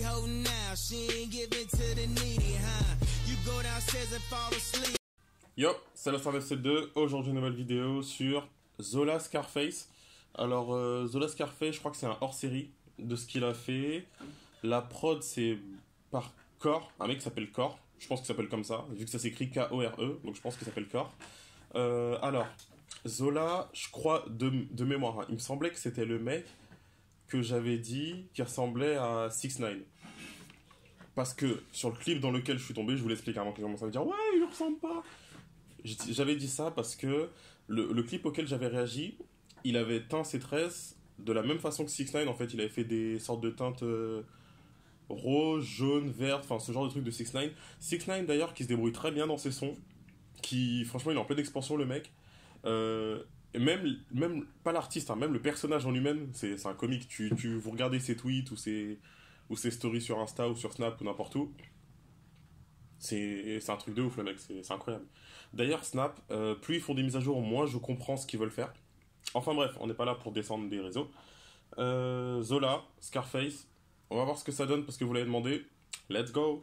Yo, c'est la Star 2. Aujourd'hui, une nouvelle vidéo sur Zola Scarface. Alors, Zola Scarface, je crois que c'est un hors-série de ce qu'il a fait. La prod, c'est par Core, un mec qui s'appelle Core. Je pense qu'il s'appelle comme ça, vu que ça s'écrit K-O-R-E, donc je pense qu'il s'appelle Core. Alors, Zola, je crois, de mémoire, hein, il me semblait que c'était le mec que j'avais dit qui ressemblait à 6ix9ine. Parce que sur le clip dans lequel je suis tombé, je vous l'explique avant qu'il commence à me dire « Ouais, il ne ressemble pas !» J'avais dit ça parce que le clip auquel j'avais réagi, il avait teint ses tresses de la même façon que 6ix9ine. En fait, il avait fait des sortes de teintes rose, jaune, vert, enfin ce genre de truc de 6ix9ine. 6ix9ine d'ailleurs qui se débrouille très bien dans ses sons, qui franchement il est en pleine expansion le mec. Et même pas l'artiste, hein, même le personnage en lui-même, c'est un comique. Vous regardez ses tweets ou ses stories sur Insta ou sur Snap ou n'importe où. C'est un truc de ouf le mec, c'est incroyable. D'ailleurs Snap, plus ils font des mises à jour, moins je comprends ce qu'ils veulent faire. Enfin bref, on n'est pas là pour descendre des réseaux. Zola, Scarface, on va voir ce que ça donne parce que vous l'avez demandé. Let's go!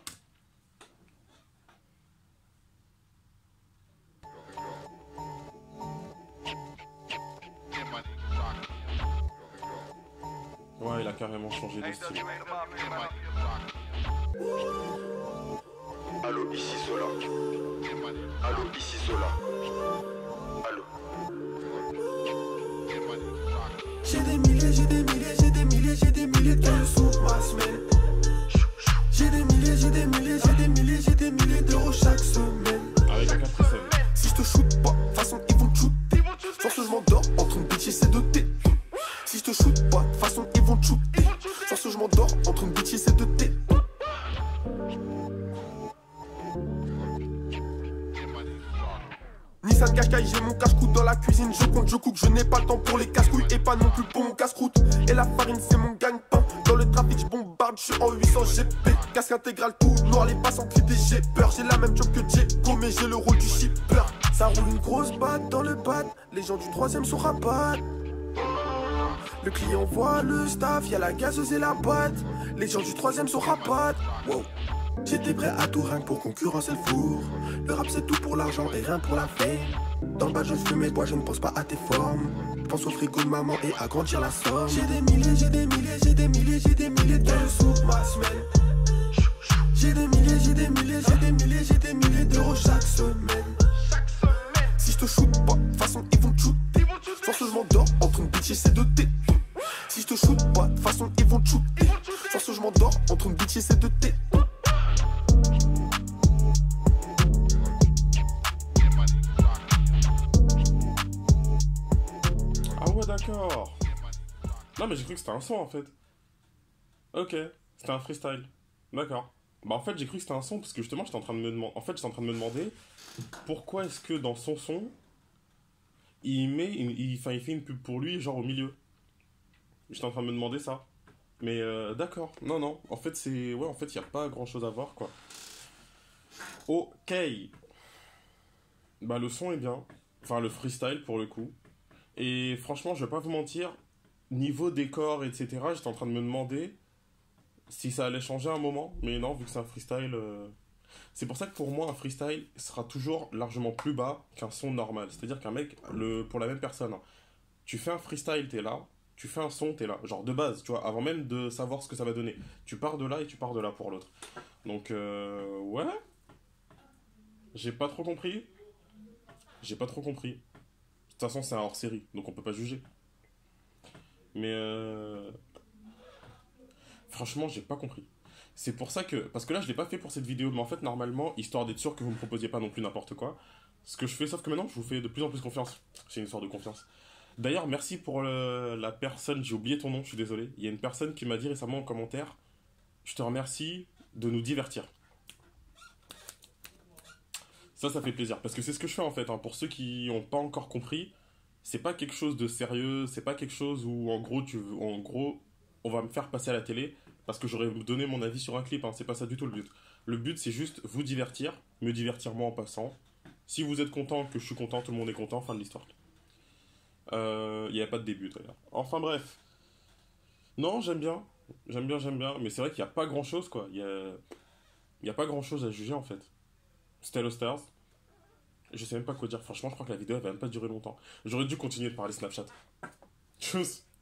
Ouais, il a carrément changé de style. Allô, ici Zola. Allô, ici Zola. Allô. J'ai des milliers, j'ai des milliers, j'ai des milliers, j'ai des milliers de sous ma semaine. J'ai des milliers, j'ai des milliers, j'ai des milliers, j'ai des milliers d'euros chaque semaine. Avec un 4 scènes. Si je te shoot pas, de façon ils vont te shooter. Genre que je m'endors entre une bitch et ses deux têtes. Si je te shoot pas, de façon ils vont te shooter. Genre que je m'endors entre une bitch et ses deux têtes. Nissan Qashqai, j'ai mon cache-croûte dans la cuisine. Je compte, je cook, je n'ai pas le temps pour les casse-couilles et pas non plus pour mon casse-croûte. Et la farine, c'est mon gagne-pain. Dans le trafic, je bombarde, je suis en 800 GP. Casque intégral, tout noir, les passants clipés, j'ai peur. J'ai la même job que Diego, mais j'ai le rôle du shipper. Ça roule une grosse batte dans le bad. Les gens du 3ème sont rabat. Le client voit le staff, y'a la gazeuse et la boîte. Les gens du 3ème sont rabat. Wow. J'étais prêt à tout rien pour concurrencer le four. Le rap c'est tout pour l'argent et rien pour la fame. Dans le bas je fume et bois, je ne pense pas à tes formes. Je pense au frigo de maman et à grandir la somme. J'ai des milliers, j'ai des milliers, j'ai des milliers, j'ai des milliers de sous ma semaine. J'ai des milliers, j'ai des milliers, j'ai des milliers, j'ai des milliers d'euros chaque semaine. Si je te shoot pas, de toute façon ils vont te shooter. Genre que je m'endors entre une bitch et ses deux têtes. Si je te shoot pas, de toute façon ils vont te shooter. Genre que je m'endors entre une bitch et ses deux têtes. Ah ouais, d'accord. Non, mais j'ai cru que c'était un son en fait. Ok, c'était un freestyle. D'accord. Bah en fait, j'ai cru que c'était un son parce que justement, j'étais en train de me demander. En fait, j'étais en train de me demander pourquoi est-ce que dans son son, il fait une pub pour lui, genre au milieu. J'étais en train de me demander ça. Mais d'accord. Non, non. En fait, ouais, en fait, il n'y a pas grand-chose à voir, quoi. Ok. Bah le son est bien. Enfin, le freestyle pour le coup. Et franchement, je vais pas vous mentir, niveau décor, etc., j'étais en train de me demander si ça allait changer à un moment, mais non, vu que c'est un freestyle... C'est pour ça que pour moi, un freestyle sera toujours largement plus bas qu'un son normal. C'est-à-dire qu'un mec, pour la même personne, hein, tu fais un freestyle, t'es là, tu fais un son, t'es là. Genre de base, tu vois, avant même de savoir ce que ça va donner. Tu pars de là et tu pars de là pour l'autre. Donc, ouais. J'ai pas trop compris. J'ai pas trop compris. De toute façon, c'est un hors-série, donc on peut pas juger. Mais franchement, j'ai pas compris. C'est pour ça que... Parce que là, je l'ai pas fait pour cette vidéo, mais en fait, normalement, histoire d'être sûr que vous me proposiez pas non plus n'importe quoi, ce que je fais, sauf que maintenant, je vous fais de plus en plus confiance. C'est une histoire de confiance. D'ailleurs, merci pour la personne, j'ai oublié ton nom, je suis désolé. Il y a une personne qui m'a dit récemment en commentaire, je te remercie de nous divertir. Ça fait plaisir, parce que c'est ce que je fais en fait, hein. Pour ceux qui n'ont pas encore compris, c'est pas quelque chose de sérieux, c'est pas quelque chose où en gros, on va me faire passer à la télé, parce que j'aurais donné mon avis sur un clip, hein. C'est pas ça du tout le but. Le but c'est juste vous divertir, me divertir moi en passant. Si vous êtes content, que je suis content, tout le monde est content, fin de l'histoire. Il n'y a pas de début d'ailleurs. Enfin bref. Non, j'aime bien. J'aime bien, mais c'est vrai qu'il n'y a pas grand chose quoi. Il y a pas grand chose à juger en fait. Stellar Stars, je sais même pas quoi dire. Franchement, je crois que la vidéo elle va même pas durer longtemps. J'aurais dû continuer de parler Snapchat. Tchuss!